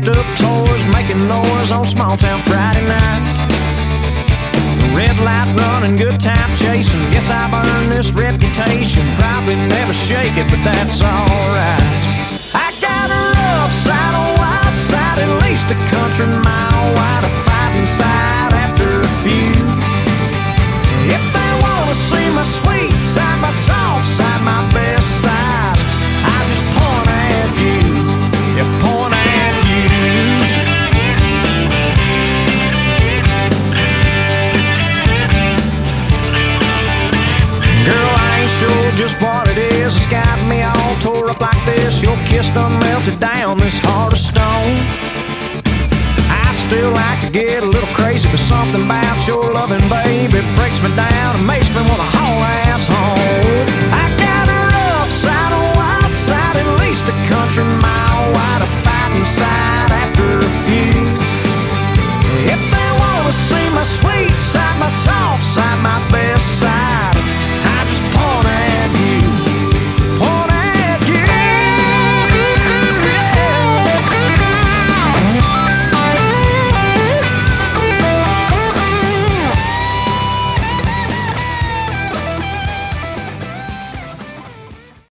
jacked up toys, making noise on small town Friday night. Red light running, good time chasing. Guess I've earned this reputation. Probably never shake it, but that's alright. I got a rough side, a wild side, at least a country mile wide, a fighting side after a few. If they wanna see my sweet side, my soft side, my best side, I just point at you. Yeah, point at you. Girl, I ain't sure just what it is that's got me all tore up like this. Your kiss done melted down this heart of stone. I still like to get a little crazy, but something about your loving, babe, it breaks me down and makes me wanna haul ass home. I got a rough side, a wild side, at least a country mile wide, a fighting side after a few. If they wanna see my sweet side, my soft side, my best side,